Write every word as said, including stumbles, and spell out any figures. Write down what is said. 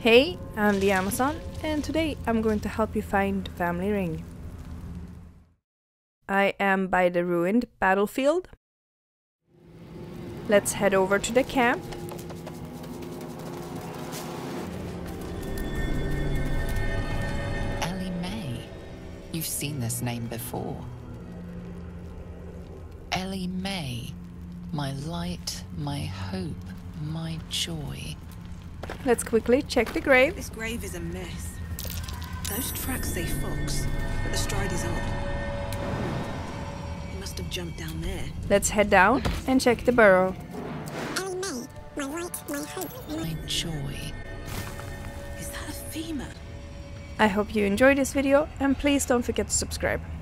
Hey, I'm the Amazon, and today I'm going to help you find Family Ring. I am by the ruined battlefield. Let's head over to the camp. Ellie May. You've seen this name before. Ellie May. My light, my hope, my joy. Let's quickly check the grave. This grave is a mess. Those tracks say fox, but the stride is odd. He must have jumped down there. Let's head down and check the burrow. Ellie May, my light, my hope, My joy. Is that a femur? I hope you enjoyed this video, and please don't forget to subscribe.